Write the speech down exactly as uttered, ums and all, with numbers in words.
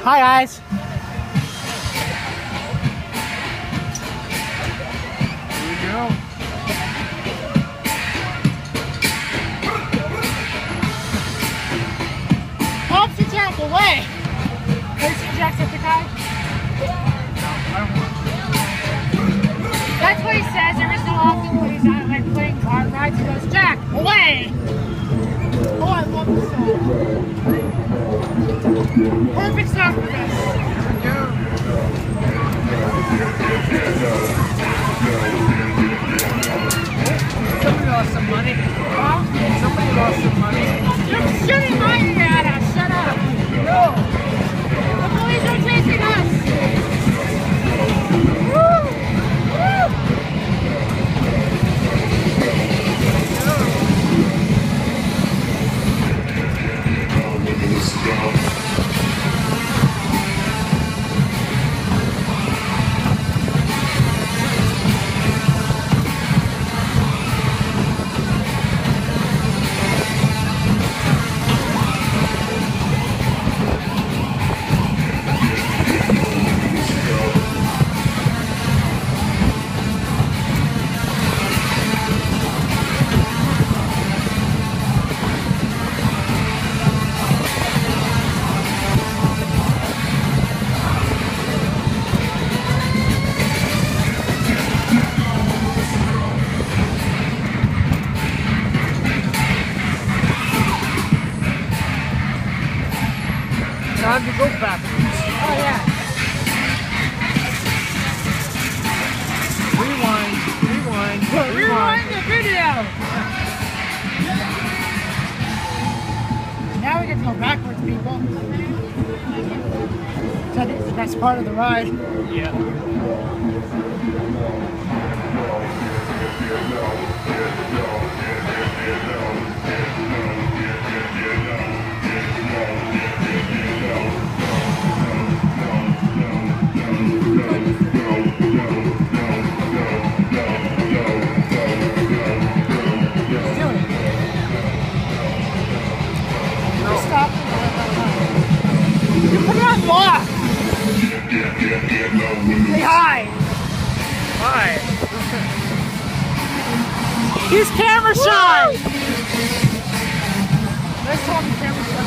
Hi guys. Here we go. Officer Jack, away! Have you seen Jacksepticeye? That's what he says every so often when he's out like playing car rides. He goes, Jack, away! Oh, I love this song. Perfect song for this. Somebody lost some money. Huh? Somebody lost some money. You're shooting mine at us. Shut up. No. The police are chasing us. Woo! Woo! Time to go backwards. Oh, yeah. Rewind, rewind, Rewind rewind. the video. Now we get to go backwards, people. So I think it's the best part of the ride. Yeah. Stop. You put it on lock. Say hi. Hi. He's camera shy. Let's talk camera shy.